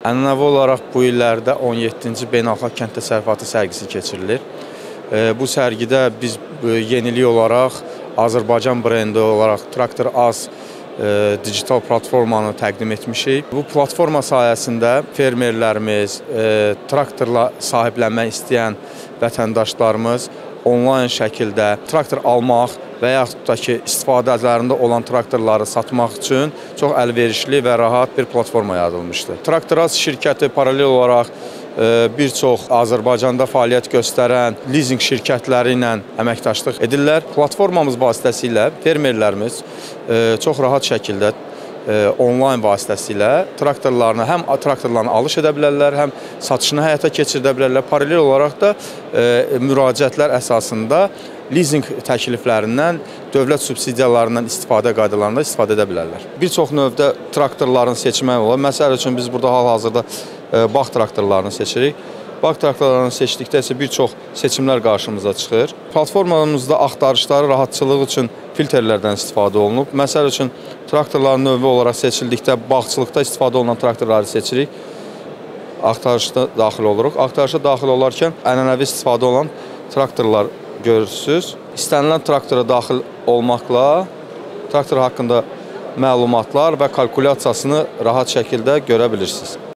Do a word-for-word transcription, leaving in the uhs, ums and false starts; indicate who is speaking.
Speaker 1: Ənənəvi olaraq bu illərdə on yeddinci Beynəlxalq Kənd Təsərrüfatı sərgisi keçirilir. Bu sərgidə biz yenilik olaraq Azərbaycan brendi olaraq Traktor Az digital platformanı təqdim etmişik. Bu platforma sayəsində fermerlərimiz, traktorla sahiblənmək istəyən vətəndaşlarımız onlayn şəkildə traktor almaq və yaxud da ki, istifadələrində olan traktorları satmaq üçün çox əlverişli və rahat bir platforma yaradılmışdır. Traktor Az şirkəti paralel olaraq bir çox Azərbaycanda fəaliyyət göstərən lizinq şirkətləri ilə əməkdaşlıq edirlər. Platformamız vasitəsilə fermerlərimiz çox rahat şəkildə onlayn vasitəsilə traktorlarını həm traktorlarını alış edə bilərlər, həm satışını həyata keçirdə bilərlər. Paralel olaraq da müraciətlər əsasında lizinq təkliflərindən, dövlət subsidiyalarından istifadə qaydalarında istifadə edə bilərlər. Bir çox növdə traktorların seçimi olar. Məsəl üçün biz burada hal-hazırda bağ traktorlarını seçirik. Bağ traktorlarını seçdikdə isə bir çox seçimlər qarşımıza çıxır. Platformamızda axtarışları rahatçılığı üçün filtrlərdən istifadə olunub. Məsəl üçün, traktorların növü olaraq seçildikdə bağçılıqda istifadə olunan traktorları seçirik. Axtarışda daxil oluruq. Axtarışa daxil olarkən ənənəvi istifadə olan traktorlar görürsünüz. İstənilən traktora daxil olmaqla traktor haqqında məlumatlar və kalkulyasiyasını rahat şəkildə görə bilirsiniz.